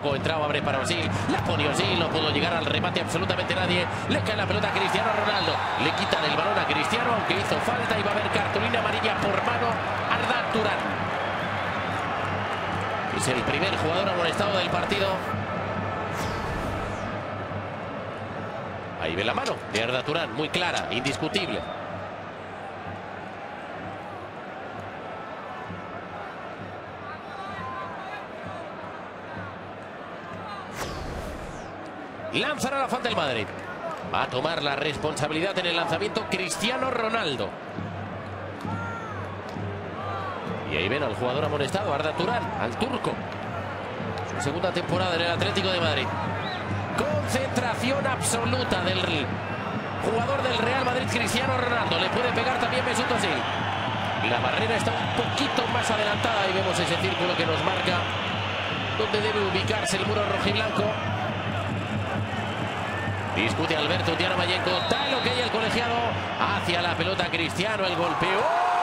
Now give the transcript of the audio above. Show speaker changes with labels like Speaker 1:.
Speaker 1: poco. Entraba, abre para Osil. La pone Osil. No pudo llegar al remate absolutamente nadie. Le cae la pelota a Cristiano Ronaldo. Le quitan el balón a Cristiano, aunque hizo falta. Y va a haber cartulina amarilla por mano. Arda Turan. Es el primer jugador amonestado del partido. Ahí ve la mano de Arda Turan. Muy clara, indiscutible. Lanzará la falta el Madrid. Va a tomar la responsabilidad en el lanzamiento Cristiano Ronaldo. Y ahí ven al jugador amonestado, Arda Turan, al turco. Su segunda temporada en el Atlético de Madrid. Concentración absoluta del jugador del Real Madrid, Cristiano Ronaldo. Le puede pegar también Mesut Özil. La barrera está un poquito más adelantada y vemos ese círculo que nos marca donde debe ubicarse el muro rojiblanco. Discute Alberto Tiana Mayenco. Da lo que hay el colegiado hacia la pelota Cristiano. El golpeo.